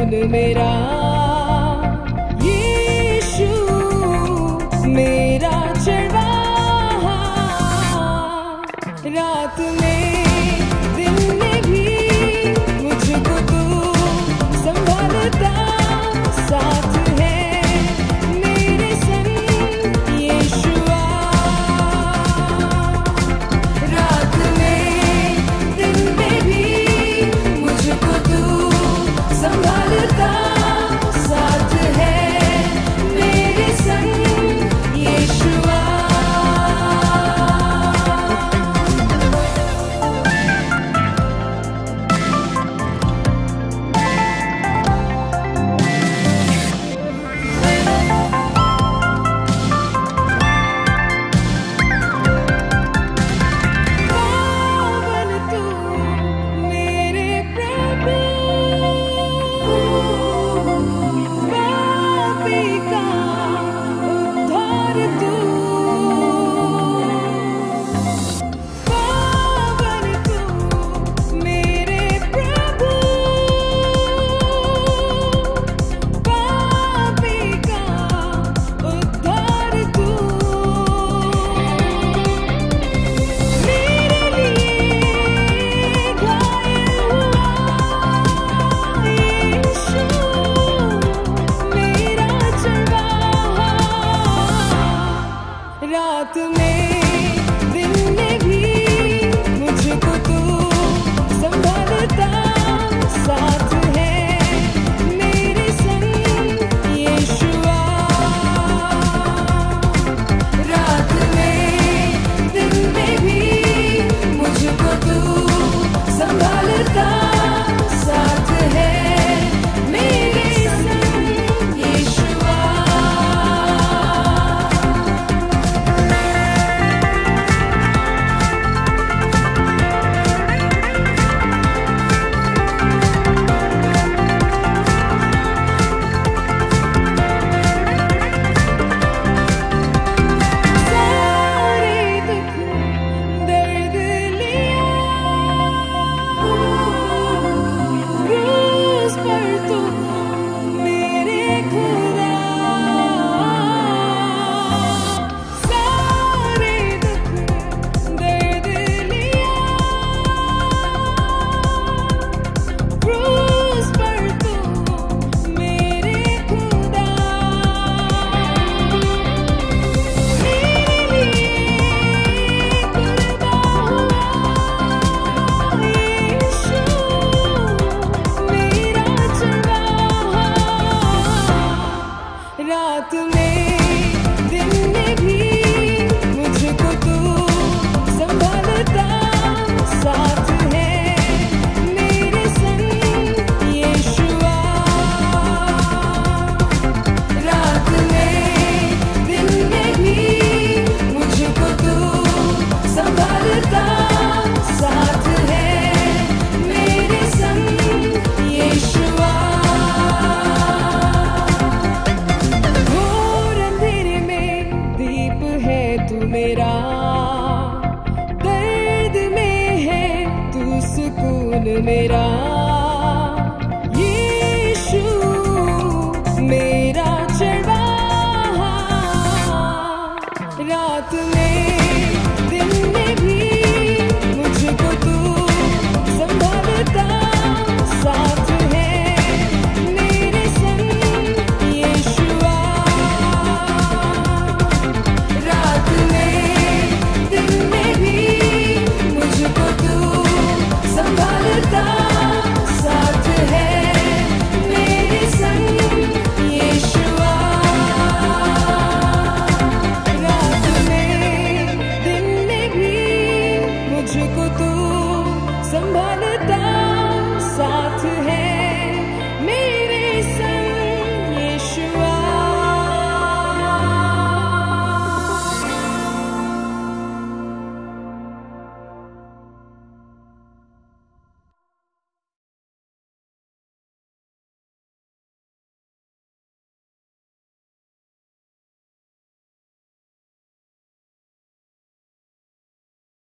सुकून मेरा, यीशु मेरा चरवाहा। रात में दिन में भी मुझको तू संभालता, साथ है मेरे संग यीशुआ। रात में दिन में भी मुझको तू संभालता, साथ है मेरे संग यीशुआ। रात में दिन में भी मुझको तू संभालता, साथ है मेरे संग यीशुआ। रात में दिन में भी मुझको तू संभालता, साथ है मेरे संग यीशुआ। रात में दिन में भी मुझको तू संभालता, साथ है मेरे संग यीशुआ। रात में दिन में भी मुझको तू संभालता, साथ है मेरे संग यीशुआ। तू मेरा दर्द में है, तू सुकून मेरा, यीशु मेरा चरवाहा। रात में